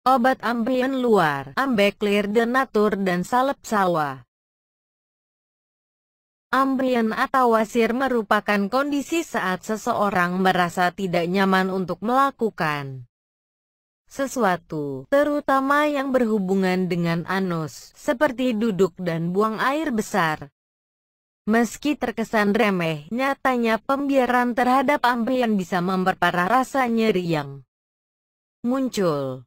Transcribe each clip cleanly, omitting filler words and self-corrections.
obat ambien luar, Ambeclir Denatur dan salep sawah. Ambien atau wasir merupakan kondisi saat seseorang merasa tidak nyaman untuk melakukan sesuatu, terutama yang berhubungan dengan anus, seperti duduk dan buang air besar. Meski terkesan remeh, nyatanya pembiaran terhadap ambien bisa memperparah rasa nyeri yang muncul.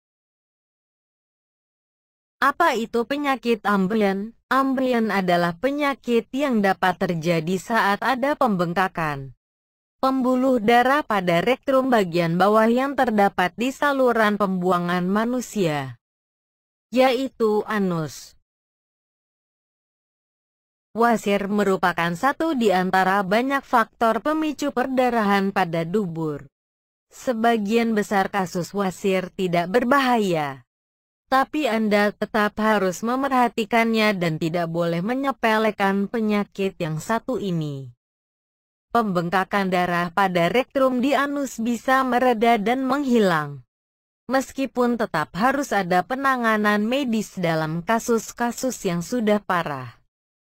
Apa itu penyakit ambien? Ambien adalah penyakit yang dapat terjadi saat ada pembengkakan pembuluh darah pada rektrum bagian bawah yang terdapat di saluran pembuangan manusia, yaitu anus. Wasir merupakan satu di antara banyak faktor pemicu perdarahan pada dubur. Sebagian besar kasus wasir tidak berbahaya, tapi Anda tetap harus memerhatikannya dan tidak boleh menyepelekan penyakit yang satu ini. Pembengkakan darah pada rektrum di anus bisa mereda dan menghilang, meskipun tetap harus ada penanganan medis dalam kasus-kasus yang sudah parah.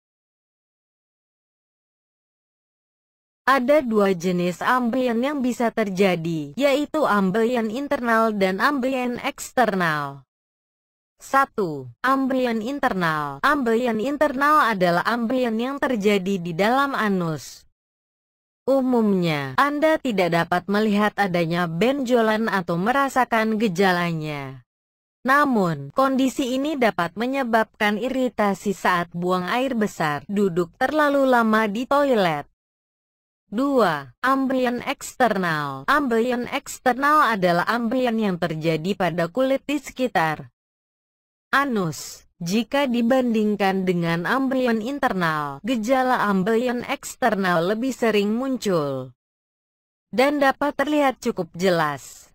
Ada dua jenis ambien yang bisa terjadi, yaitu ambien internal dan ambien eksternal. 1. Ambien internal. Ambien internal adalah ambien yang terjadi di dalam anus. Umumnya, Anda tidak dapat melihat adanya benjolan atau merasakan gejalanya. Namun, kondisi ini dapat menyebabkan iritasi saat buang air besar, duduk terlalu lama di toilet. 2. Ambien eksternal. Ambien eksternal adalah ambien yang terjadi pada kulit di sekitar anus. Jika dibandingkan dengan ambien internal, gejala ambien eksternal lebih sering muncul dan dapat terlihat cukup jelas.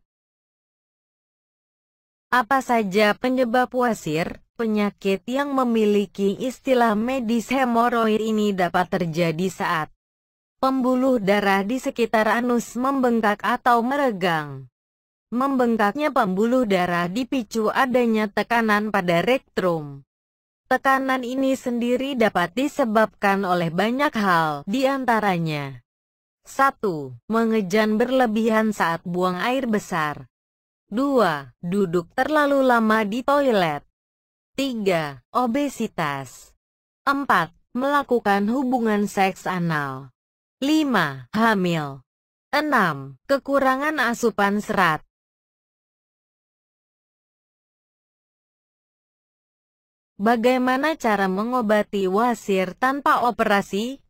Apa saja penyebab wasir? Penyakit yang memiliki istilah medis hemoroid ini dapat terjadi saat pembuluh darah di sekitar anus membengkak atau meregang. Membengkaknya pembuluh darah dipicu adanya tekanan pada rektrum. Tekanan ini sendiri dapat disebabkan oleh banyak hal, di antaranya 1. Mengejan berlebihan saat buang air besar. 2. Duduk terlalu lama di toilet. 3. Obesitas. 4. Melakukan hubungan seks anal. 5. Hamil. 6. Kekurangan asupan serat. Bagaimana cara mengobati wasir tanpa operasi?